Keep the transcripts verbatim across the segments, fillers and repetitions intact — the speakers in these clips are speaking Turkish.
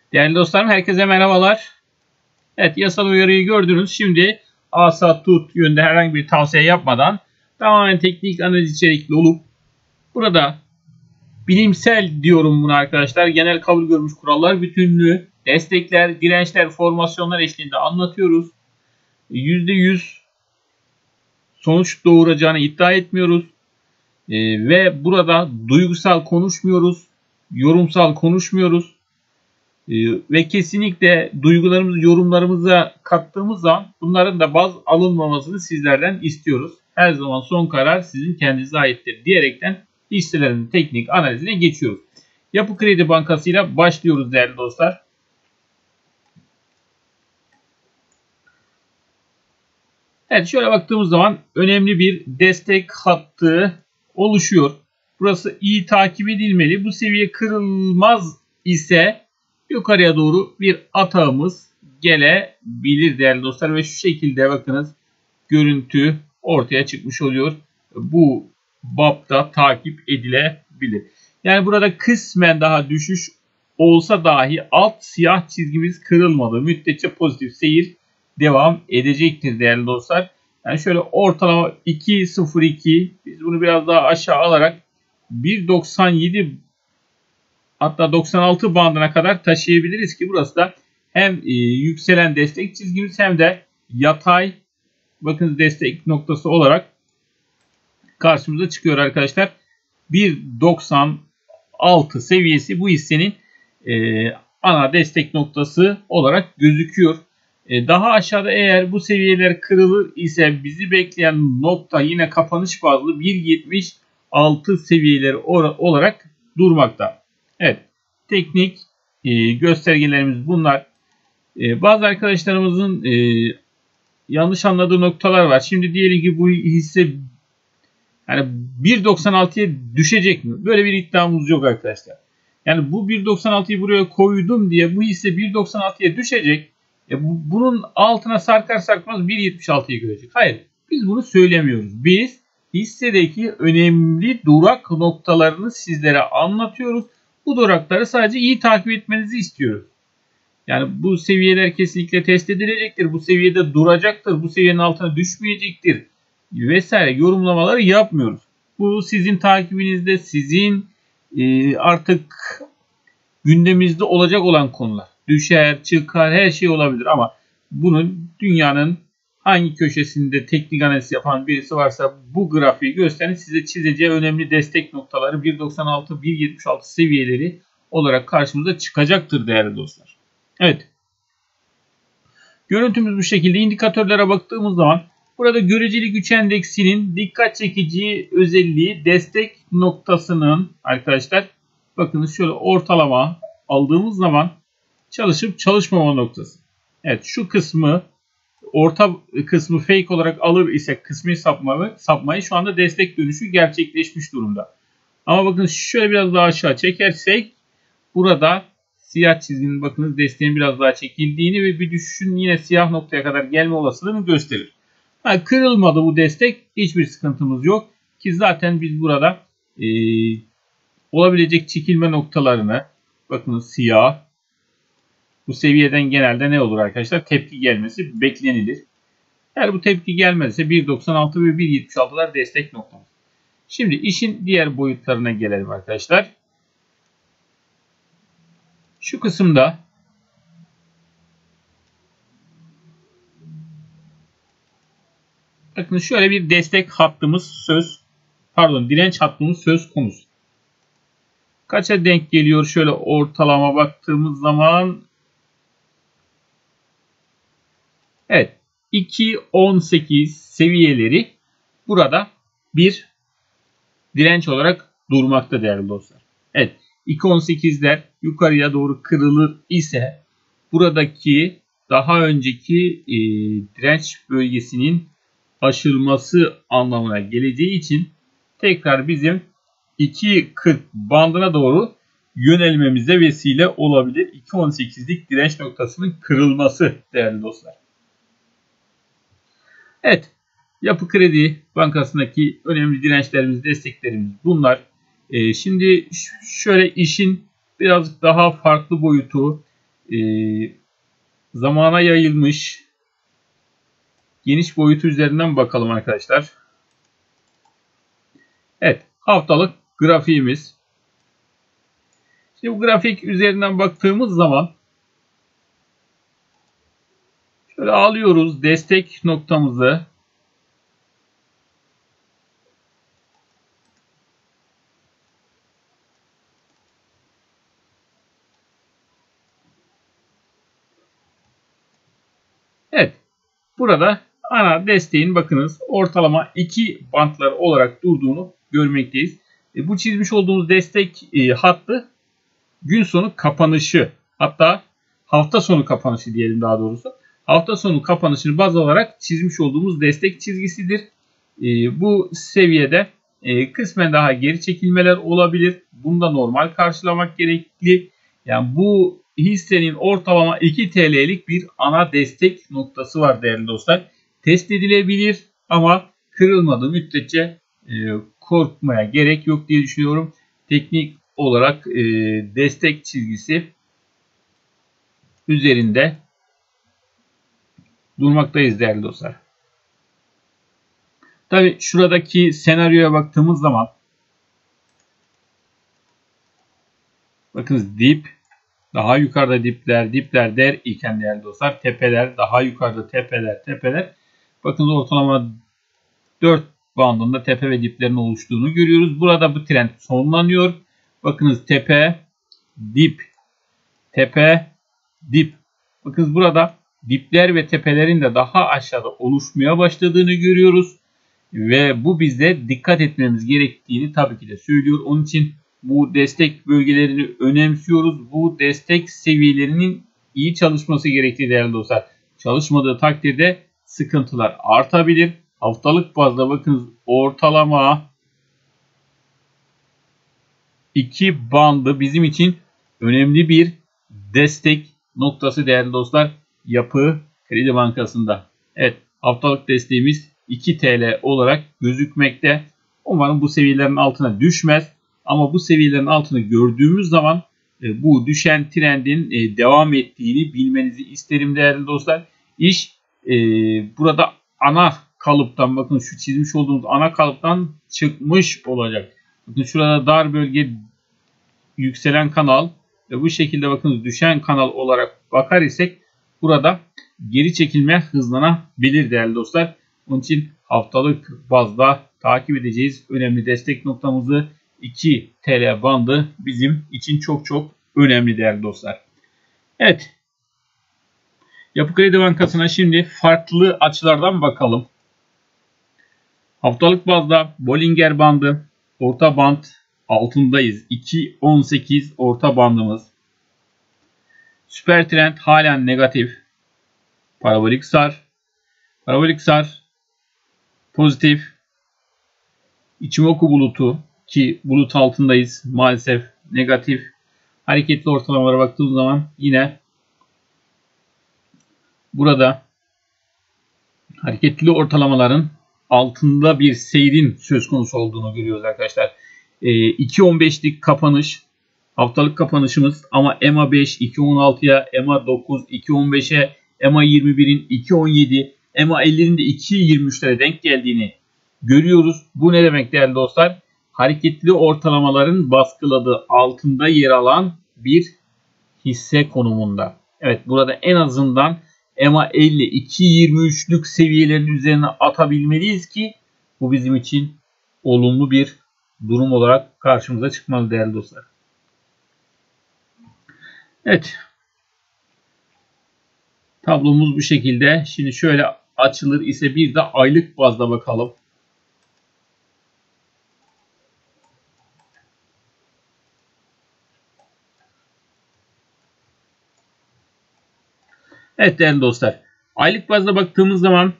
Değerli dostlarım, herkese merhabalar. Evet, yasal uyarıyı gördünüz. Şimdi asa tut yönünde herhangi bir tavsiye yapmadan tamamen teknik analiz içerikli olup burada bilimsel diyorum buna arkadaşlar. Genel kabul görmüş kurallar bütünlüğü, destekler, dirençler, formasyonlar eşliğinde anlatıyoruz. yüzde yüz sonuç doğuracağını iddia etmiyoruz. Ee, ve burada duygusal konuşmuyoruz, yorumsal konuşmuyoruz. Ve kesinlikle duygularımızı, yorumlarımıza kattığımız zaman bunların da baz alınmamasını sizlerden istiyoruz. Her zaman son karar sizin kendinize aittir diyerekten hisselerin teknik analizine geçiyoruz. Yapı Kredi Bankası ile başlıyoruz değerli dostlar. Evet, şöyle baktığımız zaman önemli bir destek hattı oluşuyor. Burası iyi takip edilmeli. Bu seviye kırılmaz ise yukarıya doğru bir atağımız gelebilir değerli dostlar. Ve şu şekilde bakınız görüntü ortaya çıkmış oluyor. Bu bapta takip edilebilir. Yani burada kısmen daha düşüş olsa dahi alt siyah çizgimiz kırılmadığı müddetçe pozitif seyir devam edecektir değerli dostlar. Yani şöyle ortalama iki nokta sıfır iki, biz bunu biraz daha aşağı alarak bir nokta doksan yedi hatta doksan altı bandına kadar taşıyabiliriz ki burası da hem e, yükselen destek çizgimiz hem de yatay bakın destek noktası olarak karşımıza çıkıyor arkadaşlar. bir nokta doksan altı seviyesi bu hissenin e, ana destek noktası olarak gözüküyor. E, daha aşağıda eğer bu seviyeler kırılır ise bizi bekleyen nokta yine kapanış bazlı bir nokta yetmiş altı seviyeleri olarak durmakta. Evet, teknik e, göstergelerimiz bunlar. E, bazı arkadaşlarımızın e, yanlış anladığı noktalar var. Şimdi diyelim ki bu hisse yani bir nokta doksan altıya düşecek mi? Böyle bir iddiamız yok arkadaşlar. Yani bu bir nokta doksan altıyı buraya koydum diye bu hisse bir nokta doksan altıya düşecek. E, bu, bunun altına sarkar sarkmaz bir nokta yetmiş altıyı görecek. Hayır, biz bunu söylemiyoruz. Biz hissedeki önemli durak noktalarını sizlere anlatıyoruz. Bu durakları sadece iyi takip etmenizi istiyoruz. Yani bu seviyeler kesinlikle test edilecektir. Bu seviyede duracaktır. Bu seviyenin altına düşmeyecektir. Vesaire yorumlamaları yapmıyoruz. Bu sizin takibinizde, sizin e, artık gündeminizde olacak olan konular. Düşer, çıkar, her şey olabilir ama bunun dünyanın hangi köşesinde teknik analiz yapan birisi varsa bu grafiği gösterin, size çizeceği önemli destek noktaları bir nokta doksan altı, bir nokta yetmiş altı seviyeleri olarak karşımıza çıkacaktır değerli dostlar. Evet. Görüntümüz bu şekilde. İndikatörlere baktığımız zaman burada göreceli güç endeksinin dikkat çekici özelliği destek noktasının arkadaşlar bakınız şöyle ortalama aldığımız zaman çalışıp çalışmama noktası. Evet, şu kısmı orta kısmı fake olarak alır ise kısmi sapmayı, sapmayı şu anda destek dönüşü gerçekleşmiş durumda. Ama bakın şöyle biraz daha aşağı çekersek burada siyah çizginin bakınız desteğin biraz daha çekildiğini ve bir düşüşün yine siyah noktaya kadar gelme olasılığını gösterir. Ha, kırılmadı bu destek, hiçbir sıkıntımız yok ki zaten biz burada e, olabilecek çekilme noktalarını bakınız siyah bu seviyeden genelde ne olur arkadaşlar? Tepki gelmesi beklenilir. Eğer bu tepki gelmezse bir nokta doksan altı ve bir nokta yetmiş altılar destek noktamız. Şimdi işin diğer boyutlarına gelelim arkadaşlar. Şu kısımda bakın şöyle bir destek hattımız söz pardon direnç hattımız söz konusu. Kaça denk geliyor? Şöyle ortalama baktığımız zaman evet iki nokta on sekiz seviyeleri burada bir direnç olarak durmakta değerli dostlar. Evet, iki nokta on sekizler yukarıya doğru kırılır ise buradaki daha önceki e, direnç bölgesinin aşılması anlamına geleceği için tekrar bizim iki nokta kırk bandına doğru yönelmemize vesile olabilir. iki nokta on sekizlik direnç noktasının kırılması değerli dostlar. Evet, Yapı Kredi Bankası'ndaki önemli dirençlerimiz, desteklerimiz bunlar. Ee, şimdi şöyle işin birazcık daha farklı boyutu, e, zamana yayılmış geniş boyutu üzerinden bakalım arkadaşlar. Evet, haftalık grafiğimiz. Şimdi bu grafik üzerinden baktığımız zaman şöyle alıyoruz destek noktamızı. Evet, burada ana desteğin bakınız ortalama iki bantlar olarak durduğunu görmekteyiz. E, bu çizmiş olduğumuz destek e, hattı gün sonu kapanışı, hatta hafta sonu kapanışı diyelim daha doğrusu. Hafta sonu kapanışını baz alarak çizmiş olduğumuz destek çizgisidir. E, bu seviyede e, kısmen daha geri çekilmeler olabilir. Bunu da normal karşılamak gerekli. Yani bu hissenin ortalama iki T L'lik bir ana destek noktası var değerli dostlar. Test edilebilir ama kırılmadığı müddetçe e, korkmaya gerek yok diye düşünüyorum. Teknik olarak e, destek çizgisi üzerinde durmaktayız değerli dostlar. Tabi şuradaki senaryoya baktığımız zaman bakınız dip daha yukarıda dipler dipler der iken değerli dostlar tepeler daha yukarıda tepeler tepeler. Bakınız ortalama dört bandında tepe ve diplerin oluştuğunu görüyoruz. Burada bu trend sonlanıyor. Bakınız tepe, dip, tepe, dip. Bakınız burada dipler ve tepelerin de daha aşağıda oluşmaya başladığını görüyoruz. Ve bu bize dikkat etmemiz gerektiğini tabii ki de söylüyor. Onun için bu destek bölgelerini önemsiyoruz. Bu destek seviyelerinin iyi çalışması gerektiği değerli dostlar. Çalışmadığı takdirde sıkıntılar artabilir. Haftalık bazda bakınız ortalama iki bandı bizim için önemli bir destek noktası değerli dostlar. Yapı Kredi Bankası'nda. Evet, haftalık desteğimiz iki T L olarak gözükmekte. Umarım bu seviyelerin altına düşmez. Ama bu seviyelerin altını gördüğümüz zaman e, bu düşen trendin e, devam ettiğini bilmenizi isterim değerli dostlar. İş e, burada ana kalıptan, bakın şu çizmiş olduğumuz ana kalıptan çıkmış olacak. Bakın şurada dar bölge yükselen kanal ve bu şekilde bakın düşen kanal olarak bakar isek burada geri çekilme hızlanabilir değerli dostlar. Onun için haftalık bazda takip edeceğiz önemli destek noktamızı iki T L bandı bizim için çok çok önemli değerli dostlar. Evet. Yapı Kredi Bankası'na şimdi farklı açılardan bakalım. Haftalık bazda Bollinger bandı orta band altındayız. iki on sekiz orta bandımız. Süper trend halen negatif. Parabolik sar. Parabolik sar pozitif. İçimoku bulutu ki bulut altındayız maalesef negatif. Hareketli ortalamalara baktığımız zaman yine burada hareketli ortalamaların altında bir seyrin söz konusu olduğunu görüyoruz arkadaşlar. E, iki on beşlik kapanış haftalık kapanışımız ama E M A beş iki on altıya, E M A dokuz iki on beşe, E M A yirmi birin iki on yedi, E M A ellinin de iki yirmi üçlere denk geldiğini görüyoruz. Bu ne demek değerli dostlar? Hareketli ortalamaların baskıladığı altında yer alan bir hisse konumunda. Evet, burada en azından E M A elli iki yirmi üçlük seviyelerin üzerine atabilmeliyiz ki bu bizim için olumlu bir durum olarak karşımıza çıkmalı değerli dostlar. Evet. Tablomuz bu şekilde. Şimdi şöyle açılır ise bir de aylık bazda bakalım. Evet değerli dostlar. Aylık bazda baktığımız zaman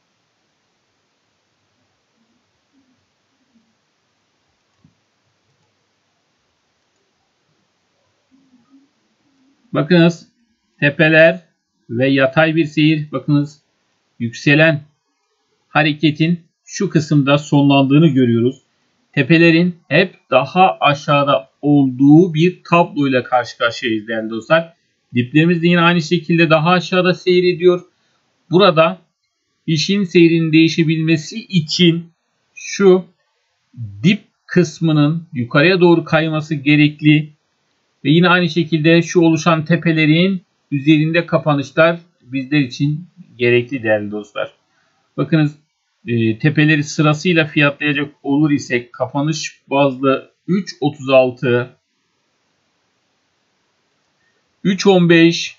bakınız tepeler ve yatay bir seyir. Bakınız yükselen hareketin şu kısımda sonlandığını görüyoruz. Tepelerin hep daha aşağıda olduğu bir tabloyla karşı karşıyayız değerli dostlar. Diplerimiz de yine aynı şekilde daha aşağıda seyrediyor. Burada işin seyrinin değişebilmesi için şu dip kısmının yukarıya doğru kayması gerekli. Ve yine aynı şekilde şu oluşan tepelerin üzerinde kapanışlar bizler için gerekli değerli dostlar. Bakınız e, tepeleri sırasıyla fiyatlayacak olur isek kapanış bazlı üç otuz altı, üç on beş,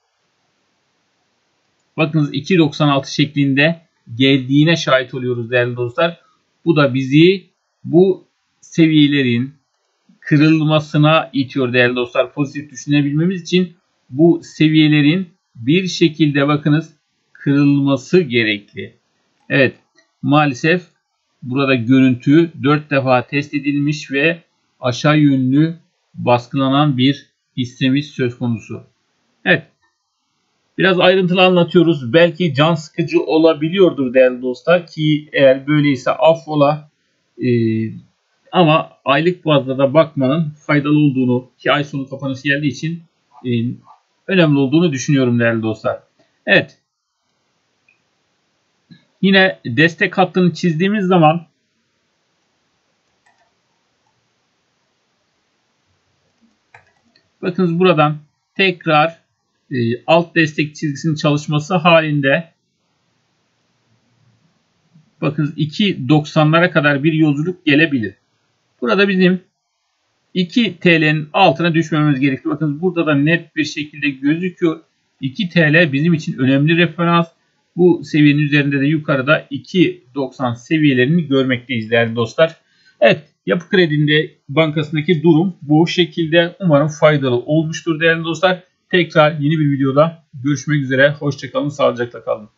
bakınız iki doksan altı şeklinde geldiğine şahit oluyoruz değerli dostlar. Bu da bizi bu seviyelerin kırılmasına itiyor değerli dostlar. Pozitif düşünebilmemiz için bu seviyelerin bir şekilde bakınız kırılması gerekli. Evet, maalesef burada görüntü dört defa test edilmiş ve aşağı yönlü baskılanan bir hissemiz söz konusu. Evet, biraz ayrıntılı anlatıyoruz. Belki can sıkıcı olabiliyordur değerli dostlar ki eğer böyleyse affola. Ee, Ama aylık bazda da bakmanın faydalı olduğunu ki ay sonu kapanışı geldiği için e, önemli olduğunu düşünüyorum değerli dostlar. Evet. Yine destek hattını çizdiğimiz zaman bakınız buradan tekrar e, alt destek çizgisinin çalışması halinde bakınız iki doksanlara kadar bir yolculuk gelebilir. Burada bizim iki T L'nin altına düşmememiz gerekli. Bakın burada da net bir şekilde gözüküyor. iki T L bizim için önemli referans. Bu seviyenin üzerinde de yukarıda iki doksan seviyelerini görmekteyiz değerli dostlar. Evet, Yapı Kredi'nin bankasındaki durum bu şekilde. Umarım faydalı olmuştur değerli dostlar. Tekrar yeni bir videoda görüşmek üzere. Hoşça kalın, sağlıcakla kalın.